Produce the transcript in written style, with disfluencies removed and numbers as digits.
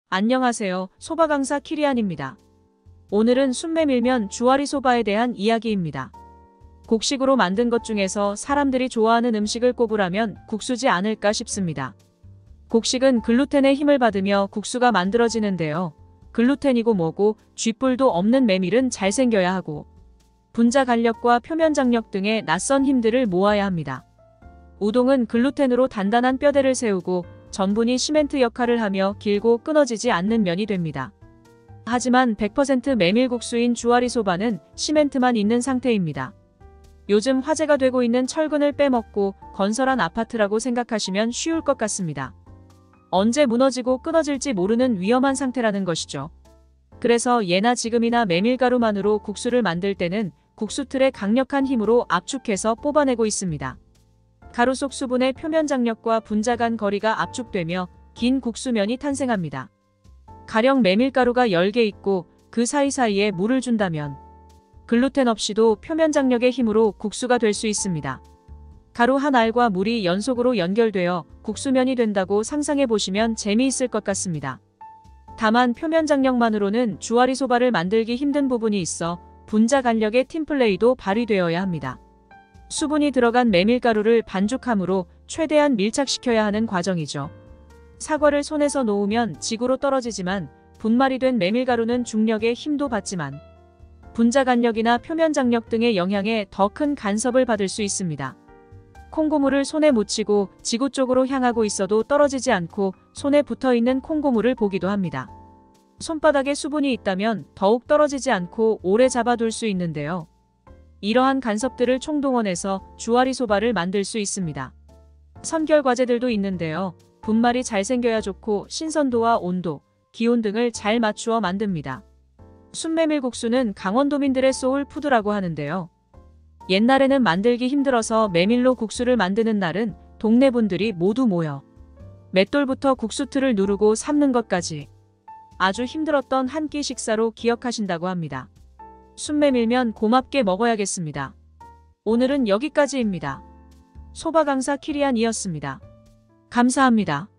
안녕하세요. 소바 강사 키리안입니다. 오늘은 순메밀면 주와리 소바에 대한 이야기입니다. 곡식으로 만든 것 중에서 사람들이 좋아하는 음식을 꼽으라면 국수지 않을까 싶습니다. 곡식은 글루텐의 힘을 받으며 국수가 만들어지는데요. 글루텐이고 뭐고 쥐뿔도 없는 메밀은 잘생겨야 하고 분자 간력과 표면 장력 등의 낯선 힘들을 모아야 합니다. 우동은 글루텐으로 단단한 뼈대를 세우고 전분이 시멘트 역할을 하며 길고 끊어지지 않는 면이 됩니다. 하지만 100% 메밀국수인 주와리 소바는 시멘트만 있는 상태입니다. 요즘 화제가 되고 있는 철근을 빼먹고 건설한 아파트라고 생각하시면 쉬울 것 같습니다. 언제 무너지고 끊어질지 모르는 위험한 상태라는 것이죠. 그래서 예나 지금이나 메밀가루만으로 국수를 만들 때는 국수틀의 강력한 힘으로 압축해서 뽑아내고 있습니다. 가루 속 수분의 표면 장력과 분자 간 거리가 압축되며 긴 국수면이 탄생합니다. 가령 메밀가루가 10개 있고 그 사이사이에 물을 준다면 글루텐 없이도 표면 장력의 힘으로 국수가 될 수 있습니다. 가루 한 알과 물이 연속으로 연결되어 국수면이 된다고 상상해 보시면 재미있을 것 같습니다. 다만 표면 장력만으로는 주와리 소바를 만들기 힘든 부분이 있어 분자 간력의 팀플레이도 발휘되어야 합니다. 수분이 들어간 메밀가루를 반죽함으로 최대한 밀착시켜야 하는 과정이죠. 사과를 손에서 놓으면 지구로 떨어지지만 분말이 된 메밀가루는 중력의 힘도 받지만 분자 간력이나 표면 장력 등의 영향에 더 큰 간섭을 받을 수 있습니다. 콩고물을 손에 묻히고 지구 쪽으로 향하고 있어도 떨어지지 않고 손에 붙어있는 콩고물을 보기도 합니다. 손바닥에 수분이 있다면 더욱 떨어지지 않고 오래 잡아둘 수 있는데요. 이러한 간섭들을 총동원해서 주와리 소바를 만들 수 있습니다. 선결 과제들도 있는데요. 분말이 잘 생겨야 좋고 신선도와 온도, 기온 등을 잘 맞추어 만듭니다. 순메밀국수는 강원도민들의 소울푸드라고 하는데요. 옛날에는 만들기 힘들어서 메밀로 국수를 만드는 날은 동네 분들이 모두 모여 맷돌부터 국수틀을 누르고 삶는 것까지 아주 힘들었던 한 끼 식사로 기억하신다고 합니다. 순메밀면 고맙게 먹어야겠습니다. 오늘은 여기까지입니다. 소바 강사 키리안이었습니다. 감사합니다.